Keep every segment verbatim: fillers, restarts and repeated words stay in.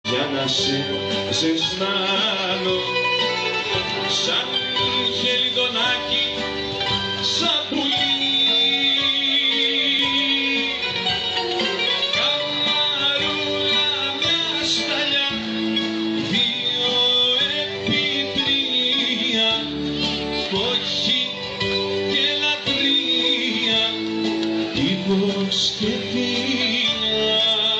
για να σε ζεστάνω σαν χελιδονάκι, σαν πουλί. Καμαρούλα μια σταλιά, δύο επί τρία, όχι και λατρεία, τύπος και φίλια.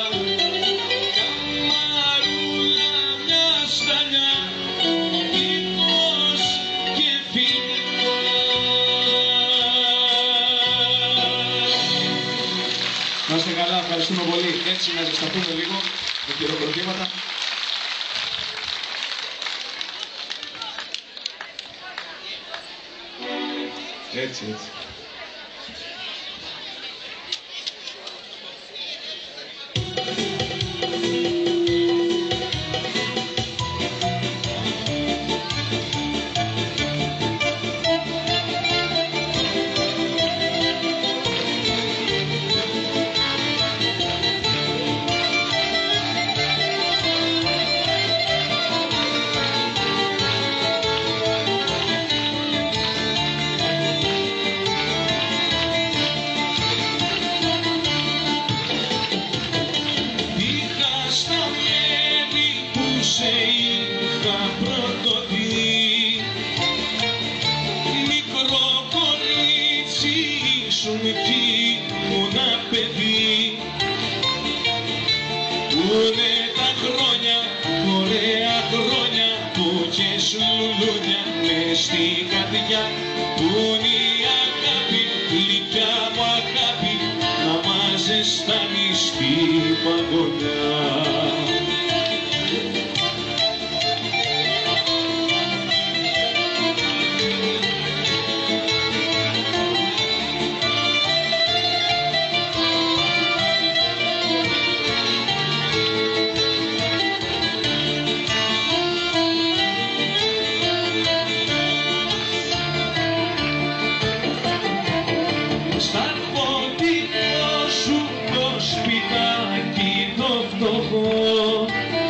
Καμαρούλα μια σταλιά, τύπος και φίλια. Να είστε καλά, ευχαριστούμε πολύ. Έτσι να ζεσταθούμε λίγο με χειροκροτήματα. Έτσι, έτσι. Σε είχα πρωτοδεί, μικρό κορίτσι ήσουν κι ήμουνα παιδί. Πούνε τα χρόνια, ωραία χρόνια που κες λουλούδια μες στην καρδιά. Πούνε η αγάπη, γλυκιά μου αγάπη, να μας ζεστάνει στην παγωνιά. Στα φωτεινό σου το σπιτάκι το φτωχό,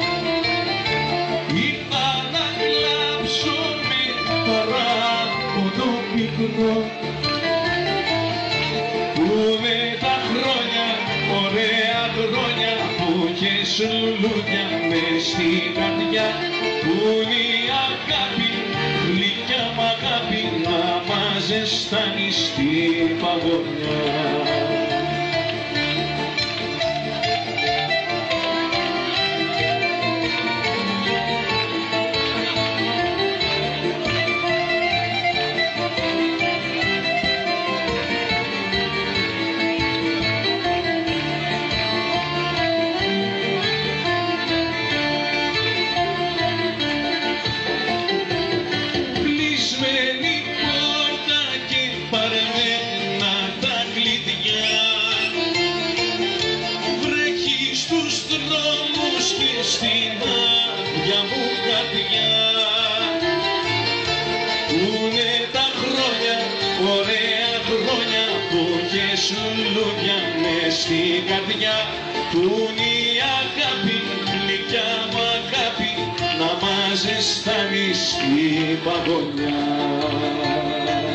ήρθα να κλάψω με παράπονο πυκνό. Πούνε τα χρόνια, ωραία χρόνια που κες λουλούδια μες στην καρδιά. Πούνε η αγάπη, γλυκιά μ' αγάπη, να μας ζεστάνει στην παγωνιά. Κλεισμένη πόρτα και παρεμένα τα κλειδιά, βρέχει στους δρόμους και στην άδεια μου καρδιά. Πούνε τα χρόνια, ωραία χρόνια που κες λουλούδια μες στην καρδιά. Πούνε η αγάπη, γλυκιά μου αγάπη, να μας ζεστάνει στην παγωνιά.